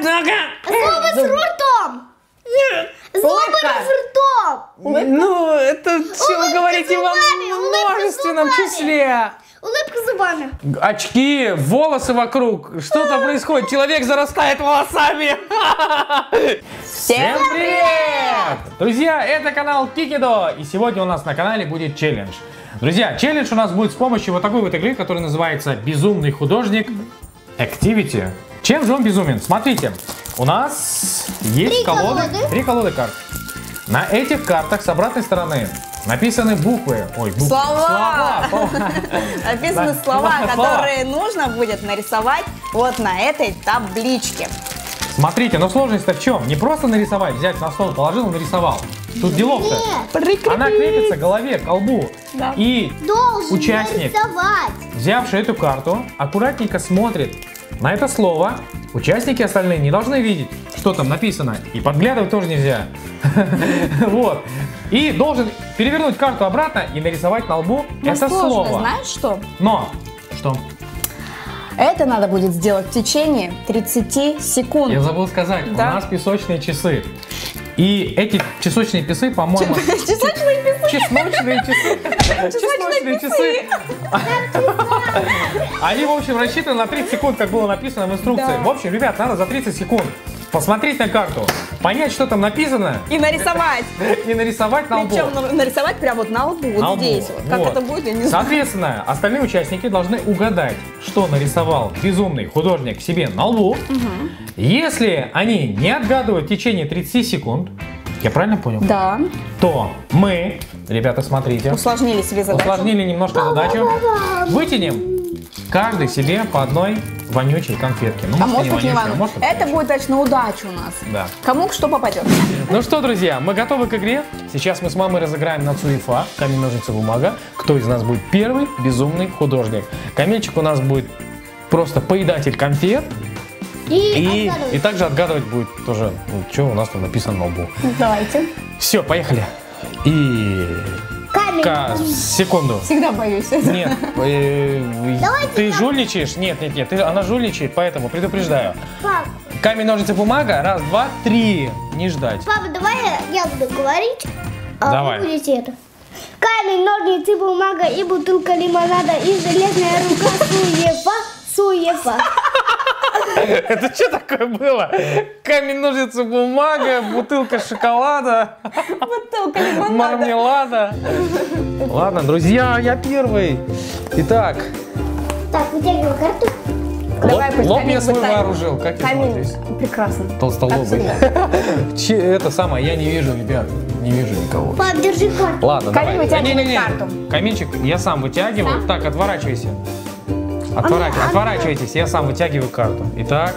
Зубы с ртом. Зубы с ртом. Ну, это все вы говорите во множественном числе. Улыбка зубами. Очки, волосы вокруг. Что-то происходит. Человек зарастает волосами. Всем привет! Друзья, это канал Кикидо. И сегодня у нас на канале будет челлендж. Друзья, челлендж у нас будет с помощью вот такой вот игры, которая называется «Безумный художник Activity». Чем же он безумен? Смотрите, у нас есть три колоды карт. На этих картах с обратной стороны написаны буквы. Ой, буквы. Слова. Написаны слова, которые нужно будет нарисовать вот на этой табличке. Смотрите, но сложность-то в чем? Не просто нарисовать, взять на стол, положил и нарисовал. Тут делов-то. Она крепится к голове, к колбу. Да. И Должен участник, нарисовать. взявший эту карту, аккуратненько смотрит на это слово. Участники остальные не должны видеть, что там написано. И подглядывать тоже нельзя. Вот. И должен перевернуть карту обратно и нарисовать на лбу это слово. Знаешь что? Но, что? Это надо будет сделать в течение 30 секунд. Я забыл сказать, Да. у нас песочные часы. И эти часочные часы, по-моему... Чесночные писы. Чесночные часы. Чесночные часы. Они, в общем, рассчитаны на 30 секунд, как было написано в инструкции. Да. В общем, ребят, надо за 30 секунд посмотреть на карту, понять, что там написано, И нарисовать. и нарисовать на лбу. Причем нарисовать прямо вот на лбу, На вот лбу. здесь. Вот. Как Вот. это будет, я не знаю. Соответственно, остальные участники должны угадать, что нарисовал безумный художник себе на лбу. Если они не отгадывают в течение 30 секунд, я правильно понял? Да. То мы, ребята, смотрите, Усложнили себе задачу. усложнили немножко задачу, вытянем каждый себе по одной вонючей конфетке. Ну, А может быть, не вонючей, важно. может быть, Это вонючей. будет, значит, на удачу у нас. Да. Кому что попадет. Ну что, друзья, мы готовы к игре. Сейчас мы с мамой разыграем на Цуефа, камень, ножницы, бумага. Кто из нас будет первый безумный художник? Камельчик у нас будет просто поедатель конфет. И также отгадывать будет тоже, что у нас там написано на лбу. Давайте. Все, поехали. И... Камень. Секунду. Всегда боюсь. Нет, ты жульничаешь? Нет, она жульничает, поэтому предупреждаю. Пап, Камень, ножницы, бумага. Раз, два, три. Не ждать. папа, давай я буду говорить, а Давай. вы будете это. Камень, ножницы, бумага и бутылка лимонада и железная рука суефа. Это что такое было? Камень, ножницы, бумага, бутылка шоколада, Бутылка лимонада. мармелада. Ладно, друзья, я первый. Итак, Так, вытягивай карту. Давай, пусть лоб камень я свой вытащит. вооружил. Как я смотрюсь? Камень прекрасно. Толстолобый. Как Это самое, я не вижу, ребят, не вижу никого. Пап, держи карту. Ладно, Камень давай. вытягивает Не-не-не. карту. Каменчик я сам вытягиваю. Сам? Так, отворачивайся. Отворачивайтесь, я сам вытягиваю карту. Итак.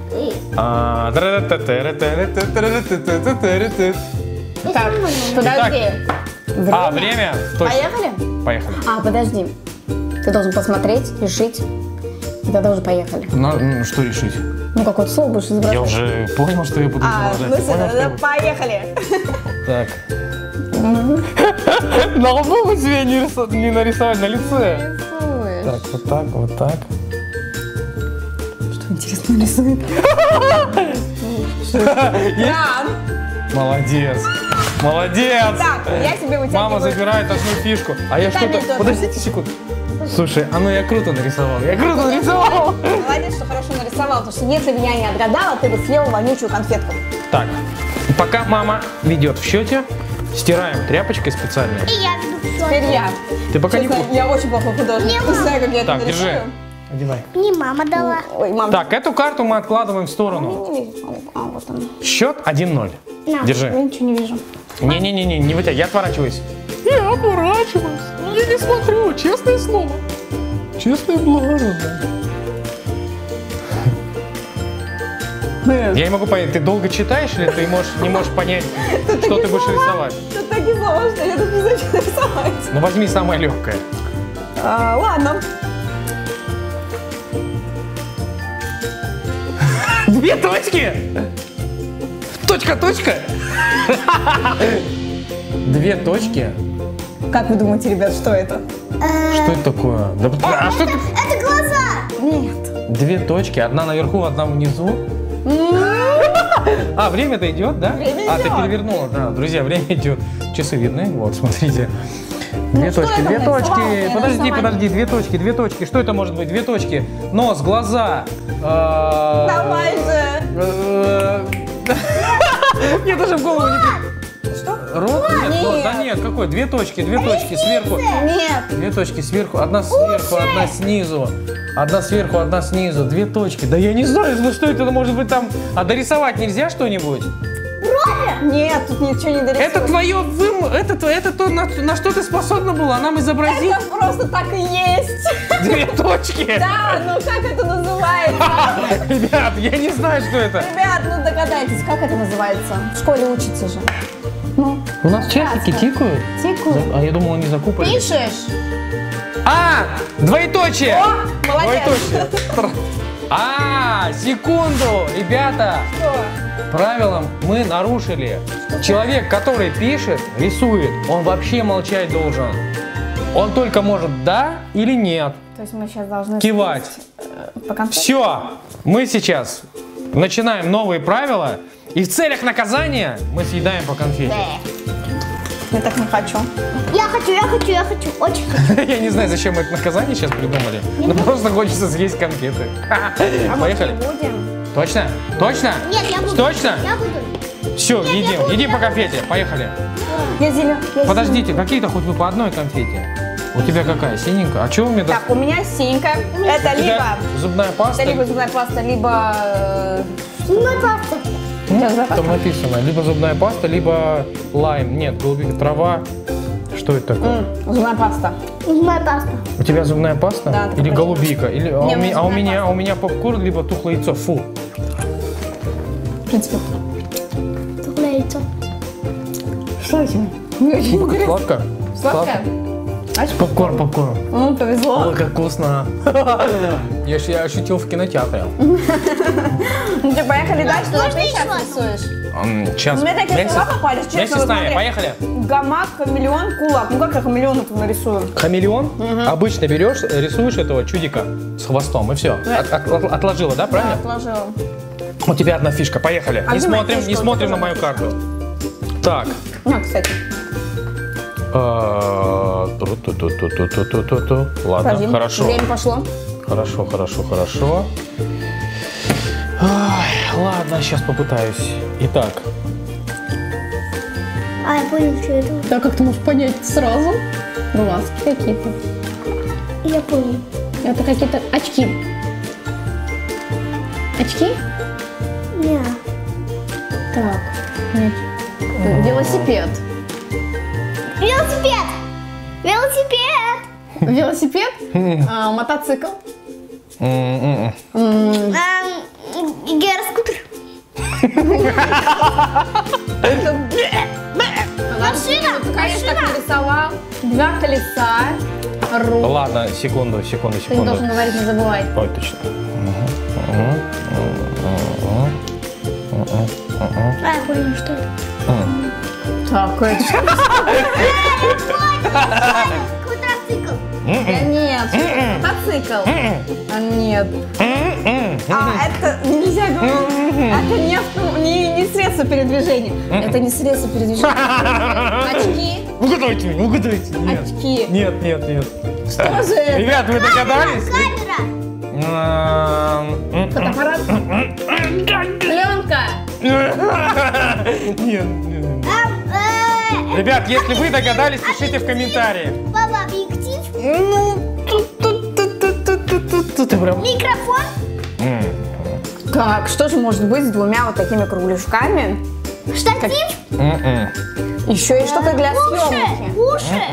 Так, подожди. Время? Точно. Поехали? Поехали. А, подожди. Ты должен посмотреть, решить. И тогда уже поехали. Ну, что решить? Ну, какое-то слово будешь изображать. Я уже понял, что я буду А, ну изображать. все, Я понял, что я тогда буду- поехали. Так. На лбу вы себе не нарисовать, на лице. Рисуешь. Так, вот так, вот так. Что интересно рисует? Да. Молодец. Молодец. Так, я себе вытягиваю. Мама забирает одну фишку. А я Камень что-то... тоже. Подождите секунду. Слушай, а ну я круто нарисовал. Я круто нарисовал. Молодец, что хорошо нарисовал, потому что если бы я не отгадала, ты бы съела вонючую конфетку. Так, пока мама ведет в счете, стираем тряпочкой специальной. И я веду всё. Теперь я. Ты пока не... Честно, я очень плохой художник. Не знаю, как я это Так, держи. нарисую. Одевай. Мне мама дала. Ой, мам. Так, эту карту мы откладываем в сторону. Не вижу. А, вот он. Счет 1-0. На. Я Держи. ничего не вижу. Не-не-не, не вытягивай, я отворачиваюсь. Я отворачиваюсь. Я не смотрю, честное слово. Честное благо. Я не могу понять, ты долго читаешь или ты не можешь понять, что ты будешь рисовать? Тут такие слова, что я тут не знаю, что рисовать. Ну возьми самое легкое. Ладно. Две точки? Точка. Две точки? Как вы думаете, ребят, что это? Что это такое? А что это? Это глаза. Нет. Две точки, одна наверху, одна внизу. А, время-то идет, да? Время А, ты идет. перевернула, да. Друзья, время идет. Часы видны? Вот, смотрите. Две что точки, это две мы точки. рисовали? Подожди, Рисовали. подожди, две точки, две точки. Что это может быть? Две точки. Нос, глаза. Давай же. Мне даже в голову не приходит. Что? Рот? Нет, Нет. нос, да нет, какой? Две точки сверху. Нет. Две точки сверху, одна сверху, одна снизу. Одна сверху, одна снизу. Две точки. Да я не знаю, ну что это может быть там. А дорисовать нельзя что-нибудь? Нет, тут ничего не дорисовано. Это твое это то, на что ты способна была нам изобразить? Это просто так и есть. Две точки. Да, ну как это называется? Ребят, я не знаю, что это. Ребят, ну догадайтесь, как это называется? В школе учится же. Ну, У нас часики тикают. тикают. А я думал, они закупали. Пишешь? А, двоеточие. О, молодец. Двоеточие. Секунду, ребята. Что? Правилам мы нарушили. Человек, который пишет, рисует, он вообще молчать должен. Он только может да или нет. То есть мы сейчас должны Кивать. по концу. Все, мы сейчас начинаем новые правила. И в целях наказания мы съедаем по конфете. Я так не хочу. Я хочу, очень хочу. Я не знаю, зачем мы это наказание сейчас придумали. Но просто хочется съесть конфеты. Поехали. Будем. Точно? Точно? Нет, я буду. Точно? Я буду. Все, едим по конфете. Поехали. Я зеленый. Подождите, какие-то хоть вы по одной конфете. У тебя какая? Синенькая? А чего вы мне Так, у меня синенькая. Это У тебя либо... зубная паста? Это либо зубная паста, либо... Зубная паста. Там написано, либо зубная паста, либо лайм. Нет, голубика, трава. Что это такое? Зубная паста. Зубная паста. У тебя зубная паста? Да, Или такая. голубика? Или, Не, у меня у зубная меня, паста. у меня попкорн, либо тухлое яйцо. Фу. В принципе. Тухлое яйцо. Что у тебя? Не очень интересно. Сладко? Сладкое? Попкорн. Ну, повезло. Ой, как вкусно. Я ощутил в кинотеатре. Ну, ты поехали дальше, что можно ты сейчас еще рисуешь? Сейчас. У меня такие слова попались, честно, Вместе вот с нами, смотри. поехали. Гамак, хамелеон, кулак. Ну как я хамелеона-то нарисую? Хамелеон. Обычно берешь, рисуешь этого чудика с хвостом, и все. Отложила, да, правильно? Отложила. У тебя одна фишка, поехали. А Не где моя смотрим, фишка? не Вот смотрим на это мою моя карту. Так. Ну, кстати. Ладно, Подожди, хорошо. время пошло. Хорошо. Ой, ладно, сейчас попытаюсь. Итак, А, я понял, что это. Да как ты можешь понять сразу? Глазки какие-то. Я понял. Это какие-то очки. Очки? Не. Так. Нет. Велосипед. Велосипед! Велосипед! Велосипед? Мотоцикл. Гироскутер. Машина! Конечно, так нарисовал. Два колеса. Руль. ладно, секунду. Ты не должен говорить, не забывай. Ой, точно. А, я понял, что это. Так, это что? Квадроцикл. Да нет, мотоцикл. А нет. Это нельзя говорить. Это не средство передвижения. Это не средство передвижения. Очки. Угадайте. Нет. Очки. Нет. Что же это? Ребят, вы догадались? Камера. Фотоаппарат. Пленка. Нет. Ребят, если вы догадались, пишите в комментариях. Папа, объектив. Ты прям... Микрофон. Так, что же может быть с двумя вот такими кругляшками? Штатив. Еще и что-то для съемки. Уши.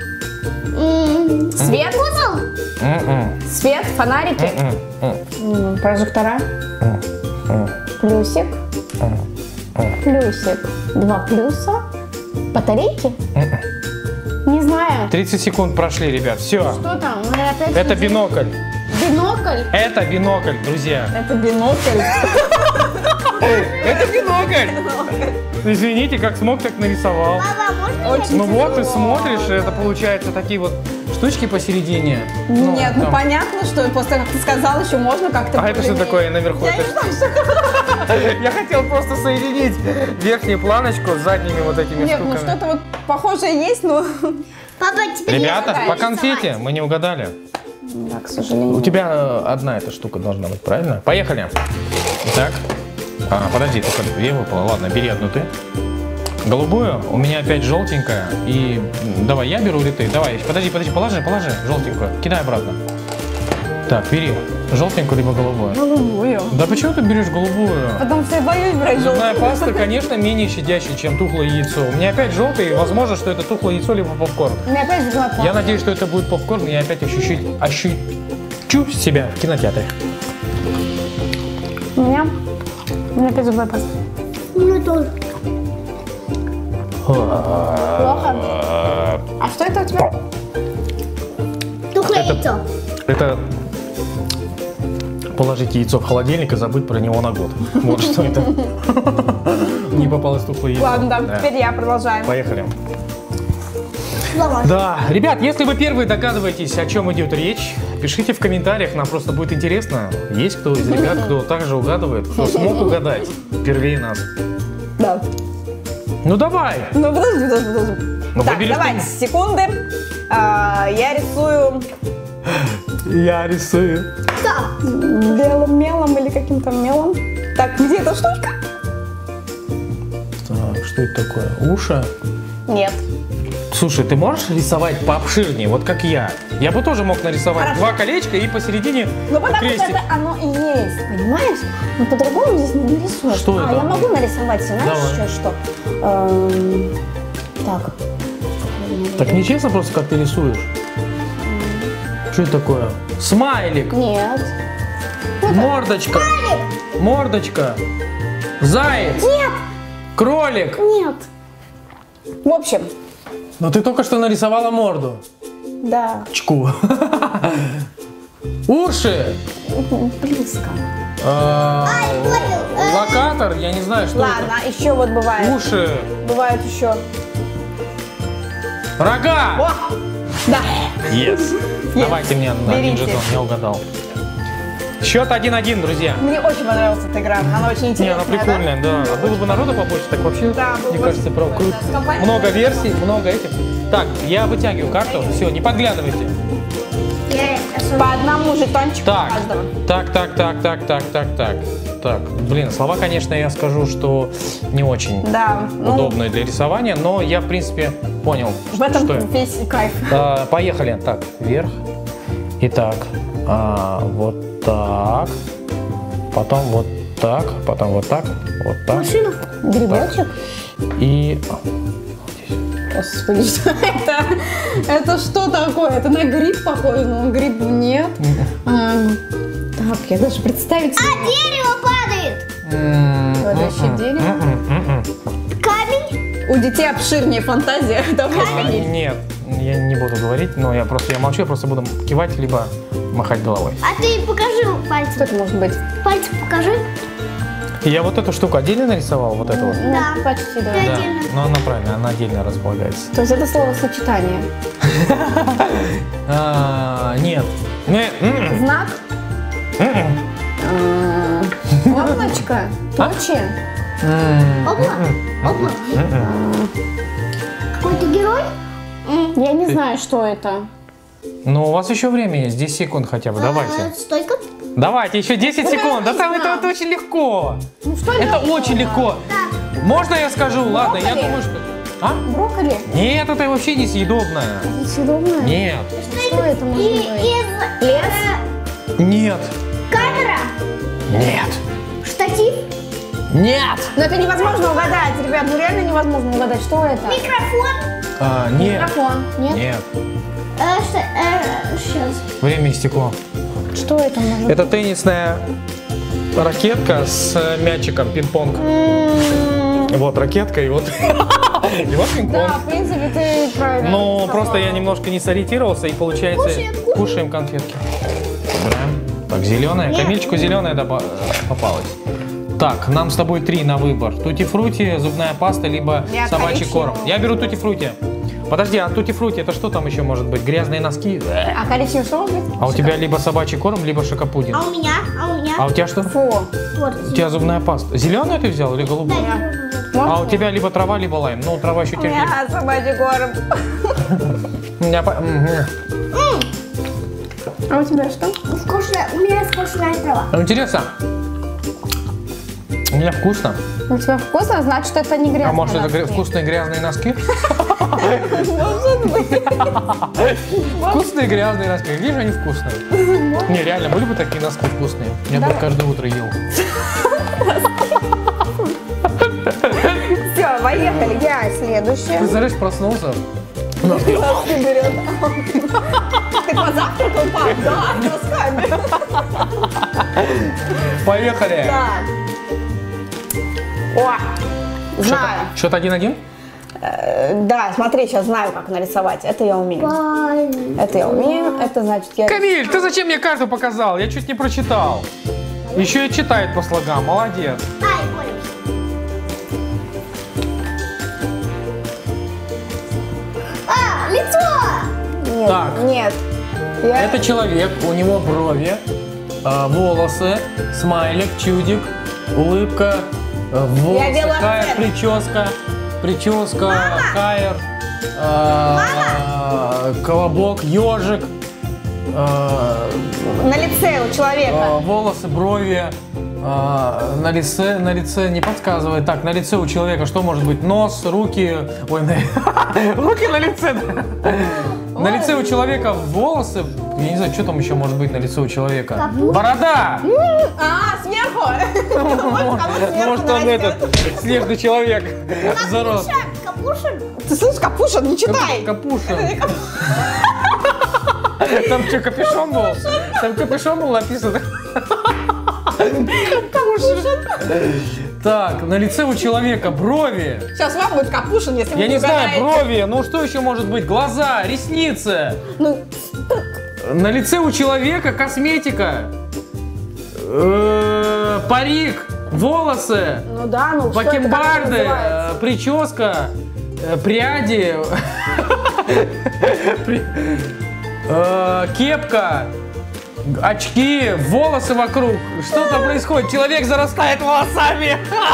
Свет? Пузол. Свет, фонарики. Прожектора. Плюсик. Плюсик. Два плюса. Батарейки? Не знаю. 30 секунд прошли, ребят. Все. Что там? Мы опять Это видим. бинокль. Бинокль? Это бинокль, друзья. Это бинокль. Это бинокль. Извините, как смог, так нарисовал. Папа, можно Очень Ну вот, ты тяжело. смотришь, и это получается такие вот штучки посередине. Нет, ну там. понятно, что после как ты сказал, еще можно как-то. А это что более-менее. такое наверху? Я Это не знаю, что это. Я хотел просто соединить верхнюю планочку с задними вот этими Нет, ну штуками. что-то вот похожее есть, но... Папа, теперь Ребята, не по угадаешь, конфете мы не угадали. Да, к сожалению. У тебя одна эта штука должна быть, правильно? Поехали. Так. Подожди, только две выпало. Ладно, бери одну ты. Голубую, у меня опять желтенькая. И давай, я беру или ты? Давай, подожди, положи желтенькую. Кидай обратно. Так, бери желтенькую либо голубую. Голубую. Да почему ты берешь голубую? Потому что я боюсь брать Зубная желтую. паста, конечно, менее щадящая, чем тухлое яйцо. У меня опять желтый, и возможно, что это тухлое яйцо либо попкорн. У меня опять зубная паста. Я надеюсь, что это будет попкорн, и я опять ощущу себя в кинотеатре. У меня опять зубная паста. у меня тоже. Плохо? А что это у тебя? Тухлое яйцо. Это положить яйцо в холодильник и забыть про него на год. Вот что это. Не попалось тухлое яйцо. Ладно, да, Да. теперь я продолжаю. Поехали. Лаваш. Да, ребят, если вы первые догадываетесь, о чем идет речь, пишите в комментариях, нам просто будет интересно. Есть кто из ребят, кто также угадывает, кто смог угадать первее нас. Да. Ну давай. Ну подожди. Ну, Так, выбери давайте, что-нибудь. секунды. Я рисую Я рисую. Так, белым мелом или каким-то мелом. Так, где эта штучка? Так, что это такое? Уши? Нет. Слушай, ты можешь рисовать пообширнее, вот как я? Я бы тоже мог нарисовать Хорошо. два колечка и посередине Ну потому крестик. что это оно и есть, понимаешь? Ну по-другому здесь не нарисуешь. Что это? Я могу нарисовать, знаешь, Давай. еще что? Так. Так нечестно просто, как ты рисуешь. Что это такое? Смайлик, Нет. мордочка, мордочка, заяц, нет, кролик. нет. В общем, Но ты только что нарисовала морду. да. Чку. Уши. Близко. Локатор, я не знаю, что Ладно, еще вот это. бывает. Уши. Бывает еще. Рога. О! Да. Yes. Давайте мне на один Берите. жетон, я угадал. Счет 1-1, друзья. Мне очень понравилась эта игра. Она очень Не, интересная. она прикольная, да. А было бы народу побольше, так вообще, Да, было мне бы кажется, очень прям прикольно. круто. С компанией Много можно версий, много этих. Так, я вытягиваю карту. Все, не подглядывайте. По одному жетончику Так, каждого. так. Блин, слова, конечно, я скажу, что не очень Да. Ну, удобные для рисования, но я, в принципе, понял, в этом что... весь кайф. Поехали. Так, вверх. Итак, вот так. Потом вот так. Потом вот так. Вот так. Машина. Грибочек? И... Господи, что это? Это что такое? Это на гриб похоже, но гриб нет. Так, я даже представить себе. Дерево падает. Падающее дерево. Камень. У детей обширнее фантазия. Давай сходить. Нет, я не буду говорить, но я молчу, я просто буду кивать, либо махать головой. А ты покажи Что пальцем. это может быть? Пальцем покажи. И я вот эту штуку отдельно нарисовал, вот эту вот. Да. Ну, почти, да. Да. Да, Отдельно. но она правильно, она отдельно располагается. То есть это словосочетание. Нет. Знак? Облачко? Тучи? Опа. Какой-то герой? Я не знаю, что это. Ну, у вас еще время есть, 10 секунд хотя бы, давайте. Стойка. Давайте, еще 10 секунд, да там не знаю. это очень легко. Ну что Это легкого? очень легко. Можно я скажу? Ладно, я Брокколи? думаю, что... А? Брокколи? Нет, это вообще не съедобное. Съедобное? Нет. Что это может быть? Лес? Нет. Камера. Нет. Штатив. Нет. Но это невозможно угадать, ребят, ну реально невозможно угадать, что это? Микрофон. Нет. Микрофон, нет? Нет. Сейчас. Время истекло. Что это может быть? Это теннисная ракетка с мячиком, пинг-понг. Вот ракетка и вот, и вот пинг-понг. Да, в принципе, ты правильно. Но сказала. просто я немножко не сориентировался, и получается кушаем конфетки. Собираем. Так, зеленая. Камильчику зеленая попалась. Так, нам с тобой 3 на выбор. Тути-фрути, зубная паста, либо Я собачий корм. коричневую. Я беру тути-фрути. Подожди, а тути-фрути это что там еще может быть? Грязные носки? А коричневый что может быть? А у тебя либо собачий корм, либо шокопудинг. А у меня? А у тебя что? Фу. Вот. У тебя зубная паста. Зеленую ты взял или голубую? А у тебя либо трава, либо лайм. Ну, трава еще У меня терпимо. собачий корм. А у тебя что? Вкусная, у меня вкусная трава. Интересно. У меня вкусно. У тебя вкусно, значит, это не грязные А может это носки. вкусные грязные носки? Может быть. Вкусные грязные носки. Какие же они вкусные? Не, реально, были бы такие носки вкусные. Я бы их каждое утро ел. Все, поехали. Я следующая. Представляешь, проснулся. Носки берет. Ты позавтракал, пап? Да, носками. Поехали. Так. О, знаю. Счет 1-1? Давай, смотри, сейчас знаю, как нарисовать. Это я умею. Это я умею. Это значит я... Камиль, ты зачем мне карту показал? Я чуть не прочитал. Еще и читает по слогам. Молодец. Ай, понял. А, лицо! Нет, Так. нет. Я... Это человек, у него брови, волосы, смайлик, чудик, улыбка, волосы, делаю кайр, акцент. прическа, кайр, колобок, ежик, На лице у человека. волосы, брови, на лице не подсказывает. Так, на лице у человека что может быть? Нос, руки, ой, руки на лице. На лице у человека волосы, я не знаю, что там еще может быть на лице у человека. Борода! А, сверху? Может он этот, снежный человек зарос. Капушин? Ты слышишь, Капушин, не читай. Капушин. Там что, капюшон был? Там капюшон был написан. Так, на лице у человека брови. Сейчас вам будет Капушин, если вы Я не знаю, угадаете. брови. Ну что еще может быть? Глаза, ресницы. Ну, На лице у человека косметика. Парик, волосы, ну да, ну что это, как это бакенбарды, называется? прическа, пряди, кепка, очки, волосы вокруг. Что там происходит? Человек зарастает волосами.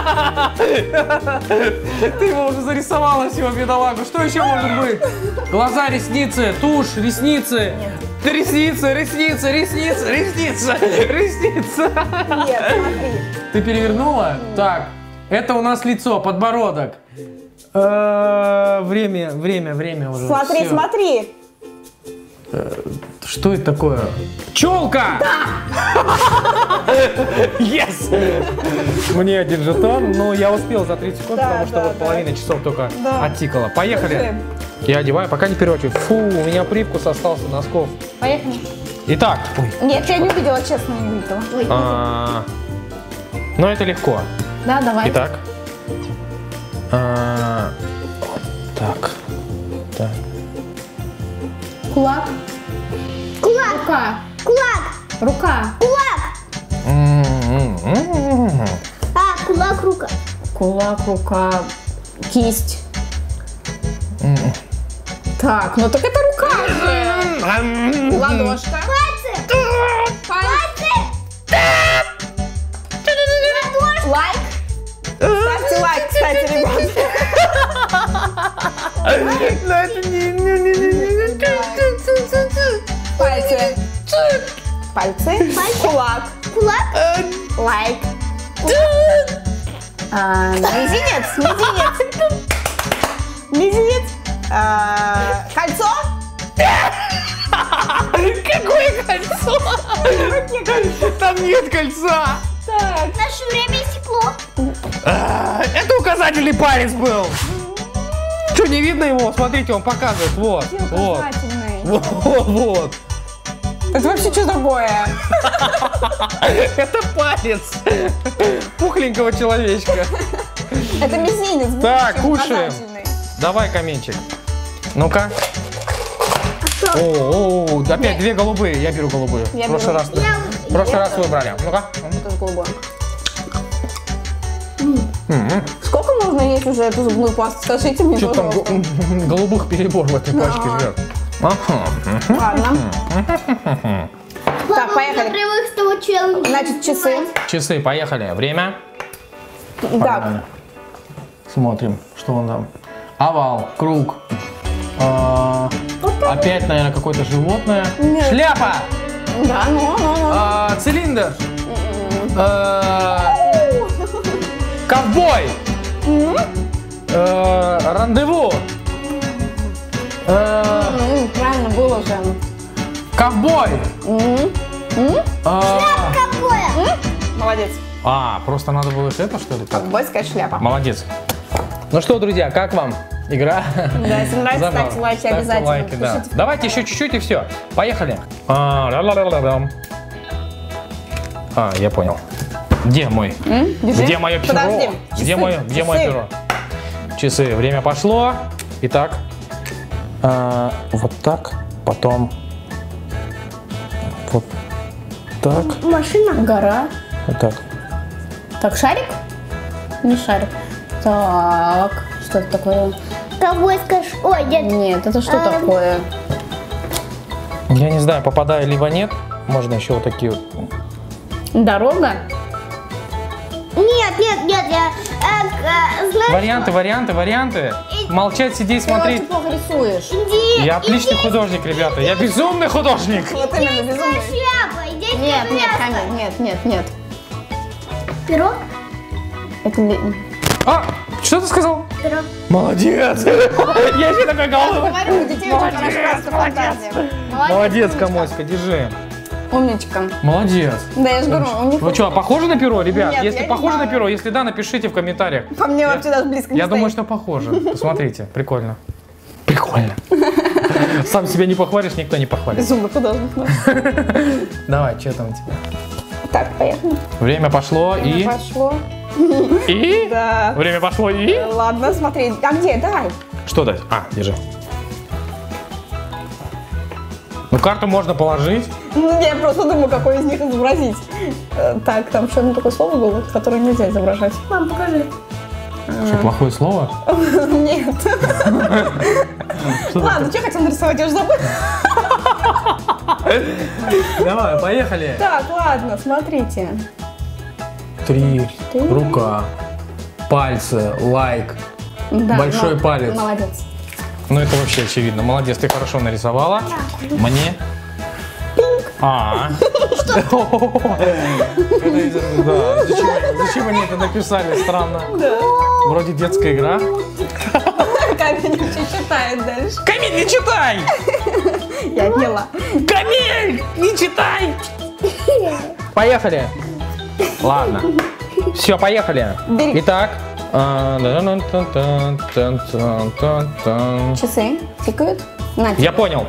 Ты его уже зарисовала всего, бедолагу. Что еще может быть? Глаза, ресницы, тушь, ресницы. Ресницы. Нет, смотри. Ты перевернула? Так, это у нас лицо, подбородок. Время уже. Смотри, Всё. смотри. Что это такое? Пчелка! Да! Yes! Мне 1 жетон, но я успел за 30 секунд, Да, потому что да, вот да. половина часов только Да. оттикала. Поехали! Держи. Я одеваю, пока не переворачиваю. Фу, у меня привкус остался носков. Поехали. Итак, Нет, я не увидела, честно, не увидела. но это легко. Да, давай. Итак. Так. Кулак. Кулак, Рука. кулак, Рука. кулак. А, кулак, рука. Кулак, рука. Кисть. Так, ну так это рука же. Ладошка. Пальцы. Пальцы. Ладошка. Лайк. Ставьте лайк, кстати, ребят. Пальцы. Пальцы. Кулак. Кулак. Лайк. Мизинец. Мизинец. Кольцо. Какое кольцо? Там нет кольца. Так. Наше время стекло. Это указательный палец был. Что, не видно его? Смотрите, он показывает. Вот. Указательный. Вот. Это вообще что такое? Это палец пухленького человечка. Это мизинец. Так, видите, кушаем. указательный. Давай, каменчик. Ну-ка. А О, опять 2 голубые. Я беру голубую. Я В прошлый беру. раз. В прошлый раз выбрали. Ну-ка. Вот это голубое. Сколько можно есть уже эту зубную пасту? Скажите мне, Что там пожалуйста. голубых перебор в этой пачке живет? Ладно. Так, поехали. Привык с того челленджа. Значит, часы. Часы, поехали. Время. Так, Погнали. Смотрим, что он там. Овал, круг. Опять, наверное, какое-то животное. Нет. Шляпа. да, ну. Цилиндр. Ковбой. Рандеву. Правильно было же. Ковбой. Какое? Молодец. Просто надо было это, что ли? Ковбойская шляпа. Молодец. Ну что, друзья, как вам игра? Да, если нравится, Забавно. ставьте лайки Ставьте обязательно. лайки, да. Пишите в Давайте еще чуть-чуть и все. Поехали. Я понял. Где мой? Держи. Где мое перо? Подожди. Где Часы, мое часы. перо? Часы. Время пошло. Итак, вот так, потом вот так, Машина. Гора. вот так. Так, шарик? Не шарик. Так, что это такое? Ковбойская Ой, нет. Нет, это что такое? Я не знаю, попадаю либо нет. Можно еще вот такие вот. Дорога? Нет, я... знаешь, Варианты. Молчать, сидеть, Ты очень смотреть. плохо рисуешь. Иди, Я отличный художник, ребята. Я безумный художник. Вот именно безумно. шляпа, иди Нет, нет. Перо? Это не... Что ты сказал? Перо. Молодец. Я еще такой головой. Говорю, у детей очень хорошая фантазия. Молодец, Камоська, держи. Умничка. Молодец. Да, я же говорю, у них... Вы что, похоже на перо, ребят? Нет, Если я не похоже на знаю. перо, если да, напишите в комментариях. По мне вообще даже близко не Я думаю, стоит. что похоже. Посмотрите, прикольно. Прикольно. Сам себя не похвалишь, никто не похвалит. Безумно художник. Давай, что там у тебя? Так, поехали. Время пошло и... Пошло. И? Да. Время пошло и... Ладно, смотри. А где? Давай. Что дать? Держи. Ну, карту можно положить. Ну, я просто думаю, какой из них изобразить. Так, там что-то такое слово было, которое нельзя изображать. Мам, покажи. Что, плохое слово? Нет. Ладно, что хотел нарисовать, я уже забыла. Давай, поехали. Так, ладно, смотрите. 3. Рука. Пальцы. Лайк. Да, Большой палец. Молодец. Ну, это вообще очевидно. Молодец, ты хорошо нарисовала. Мне. Зачем они это написали? Странно. Вроде детская игра. Камень еще читает дальше. Камиль, не читай! Я поняла. Камиль, не читай! Поехали. Ладно. Все, поехали. Бери. Итак. Часы тикают. На, Я понял.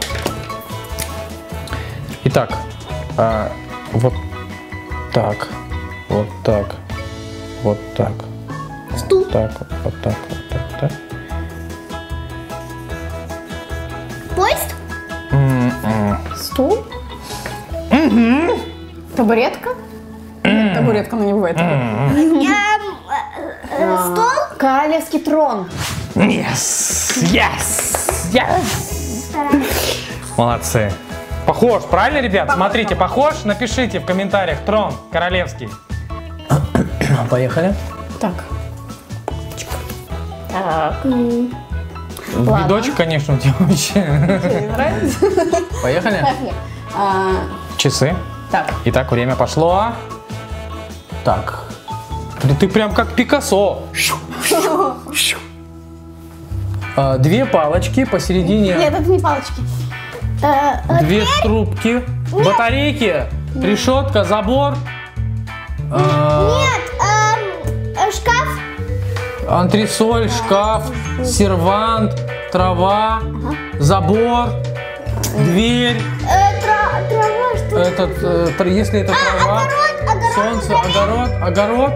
Итак, вот так, вот так, вот так, Стул. вот так, вот так, вот так, так. Поезд? Стул? Табуретка? Нет, табуретка, она не бывает. Стол? Королевский трон. Yes! Yes! Yes! Молодцы. Похож, правильно, ребят? Смотрите, похож? Напишите в комментариях. Трон королевский. Поехали. Так. Так. Видочек, конечно, у тебя вообще. Тебе нравится? Поехали. Поехали. Часы. Так. Итак, время пошло. Так. Ты прям как Пикассо. 2 палочки посередине. Нет, это не палочки. 2 трубки. Батарейки. Решетка, забор. Нет, шкаф? Антресоль, шкаф, сервант, трава, забор, дверь. Трава, что ли? Если это трава, солнце, огород,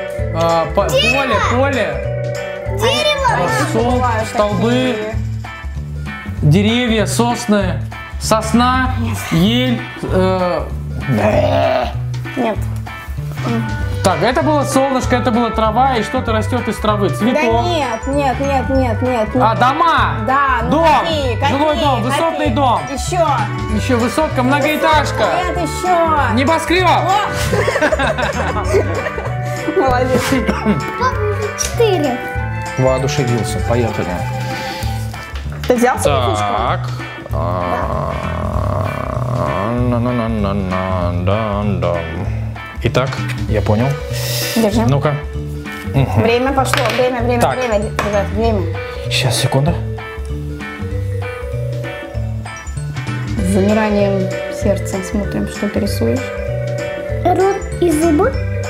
поле, Дерево? столбы, деревья, сосны, сосна, ель. Нет. Так, это было солнышко, это была трава, и что-то растет из травы. Цветок. Да нет. А, дома. Да, ну дом. какие? Жилой дом, высотный дом. Еще. Еще высотка, многоэтажка. Нет, еще. Небоскреб. Молодец. 4. Воодушевился. Поехали. Ты взял салфеточку? Так. Итак, я понял. Держи. Ну-ка. Время пошло. Время, Так. ребят, время. Сейчас, секунду. С замиранием сердца смотрим, что ты рисуешь. Рот и зубы.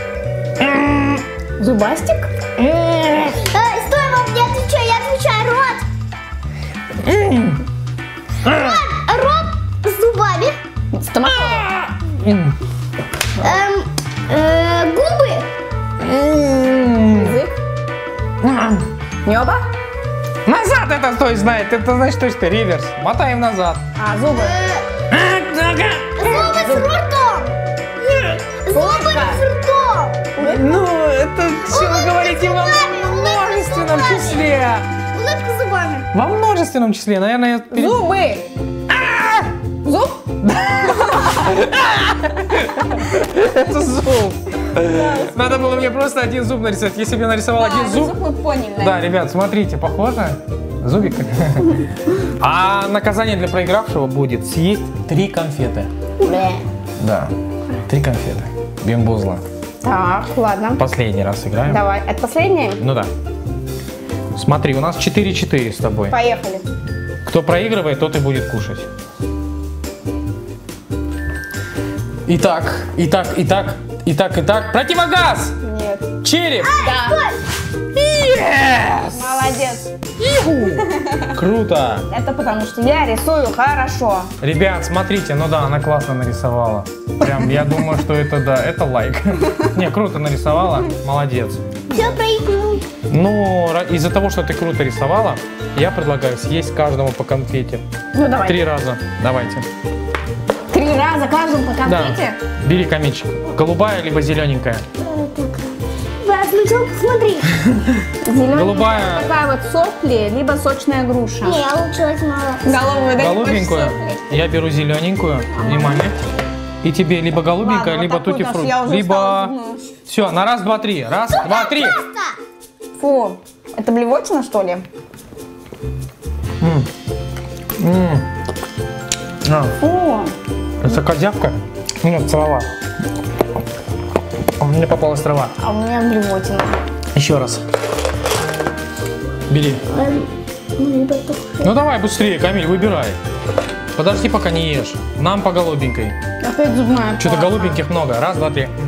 Зубастик? Стой, мам, не отвечай, я отвечаю. Рот. Рот с зубами. Стоматолог. Губы. Язык. Небо. Назад это стой знает. Это значит, что это реверс. Мотаем назад. А, зубы. Зубы с ртом. Зубы с ртом. Ну, это что вы говорите во множественном числе. Улыбка зубами. Во множественном числе, наверное, я... Зубы. Зуб? Это зуб. Надо было мне просто один зуб нарисовать. Если бы я нарисовал один зуб... мы поняли. Да, ребят, смотрите, похоже? Зубик. А наказание для проигравшего будет съесть 3 конфеты. Да, 3 конфеты. Бимбузла. Так, ладно. Последний раз играем. Давай. Это последнее? Ну да. Смотри, у нас 4-4 с тобой. Поехали. Кто проигрывает, тот и будет кушать. Итак. Противогаз! Нет. Череп! Да. Yes! Молодец. Круто! Это потому что я рисую хорошо. Ребят, смотрите, ну да, она классно нарисовала. Прям, я думаю, что это да, это лайк. Не, круто нарисовала, молодец. Все проиграл. Ну, из-за того, что ты круто рисовала, я предлагаю съесть каждому по конфете. Ну давай. 3 раза, давайте. 3 раза каждому по конфете? Да, бери каменчик. Голубая либо зелененькая. Сначала посмотри. Зеленая Голубая. такая вот сопли, либо сочная груша. Не, я лучше возьму. Голубую, да? Голубенькую. Я беру зелененькую. И маме. И тебе либо голубенькая, Ладно, либо вот такую, тути-фрут. потому что я уже устала Либо... зубную. Все, на раз, два, три. Раз, два, три. Фу, это блевотина, что ли? Фу. Это козявка? Нет, трава. Мне попалась трава. А у меня блевотина. Еще раз. Бери. Ну давай быстрее, Камиль, выбирай. Подожди, пока не ешь. Нам по голубенькой. Опять зубная. Что-то паста. голубеньких много. Раз, два, три.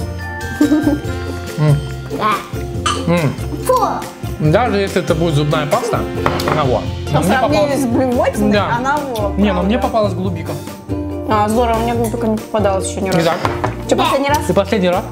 Фу. Даже если это будет зубная паста, она вот. По сравнению с блевотиной, Да. она вот. Не, ну мне попалась голубика. А, здорово, мне только не попадалось еще ни разу. Итак, Что, последний раз? ты последний раз?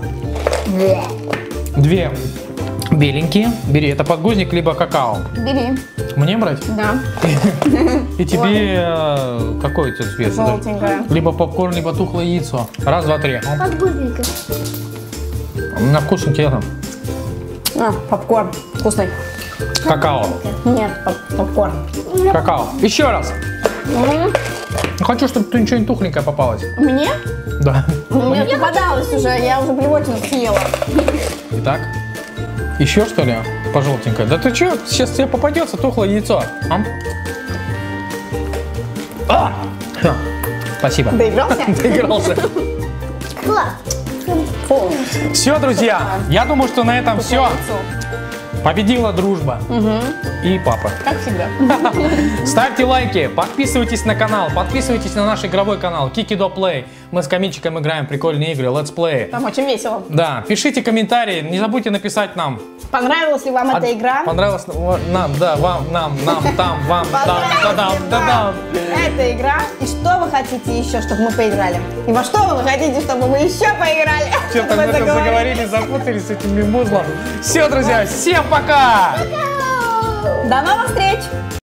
2 беленькие. Бери, это подгузник либо какао. Бери. Мне брать? Да. И тебе какой у тебя цвет? Желтенькая. Либо попкорн, либо тухлое яйцо. Раз, два, три. Подгузника. На вкус интересно. А, попкорн. Вкусный. Какао. Нет, попкорн. Какао. Еще раз. Хочу, чтобы ты ничего не тухленькое попалось. Мне? Да. Мне попадалось уже, я уже блевотину съела. Итак. Еще что ли? По желтенькой. Да ты что? Сейчас тебе попадется тухлое яйцо. Всё. Спасибо. Доигрался? Доигрался. Класс. Фу. Все, друзья. Я думаю, что на этом все. Победила дружба. И папа. Как всегда. Ставьте лайки, подписывайтесь на канал, подписывайтесь на наш игровой канал Kikido Play. Мы с Камильчиком играем прикольные игры, Let's Play. Там очень весело. Да, пишите комментарии, не забудьте написать нам. Понравилась ли вам эта игра? Понравилось нам, да, вам, нам, там, вам, Понравилась ли да. вам эта игра? И что вы хотите еще, чтобы мы поиграли? И во что вы хотите, чтобы мы еще поиграли? Что-то мы тут заговорили, запутались с этим мимузлом. Все, друзья, всем пока! До новых встреч!